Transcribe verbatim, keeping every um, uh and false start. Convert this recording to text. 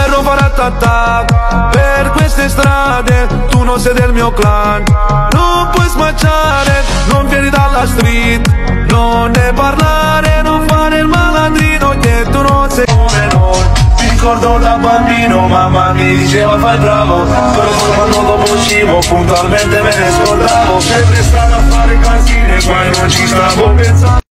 verrò faratata per queste strade, tu non sei del mio clan. Non puoi smacciare, non vieni dalla street, non ne parlare, non fare il malandrino, che tu non sei come noi. Mi ricordo da bambino, mamma mi diceva fai bravo, però poi quando dopo uscivo puntualmente me ne scordavo. Sempre stato a fare casine, poi non ci stavo pensando.